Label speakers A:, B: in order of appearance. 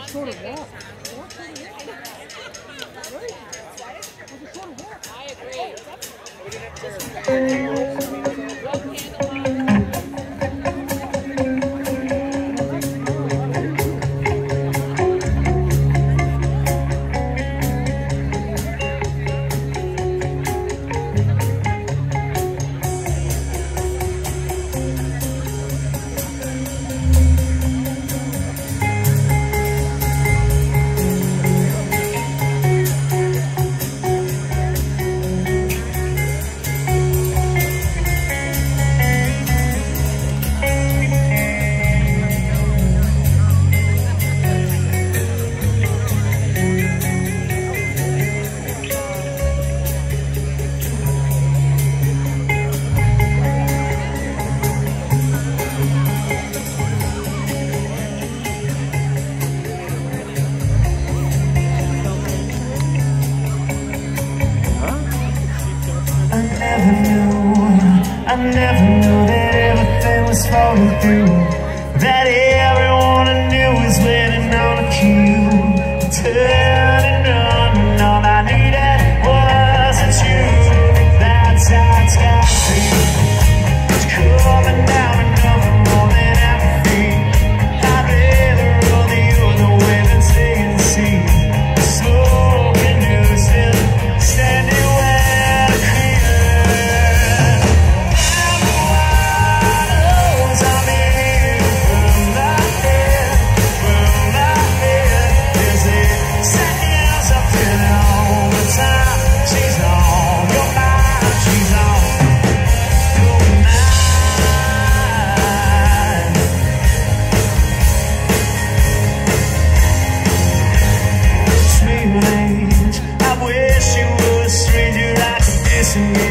A: shorter walk.
B: I agree.
C: I never knew that everything was falling through, that everyone I knew was waiting on a cue, turning on, and all I needed was a truth. That's how it's got to be. It's coming down and nothing more than apathy. I'd rather roll the other way than stay and see. Smoking news still standing where the clear. I wish you were a stranger I could disengage.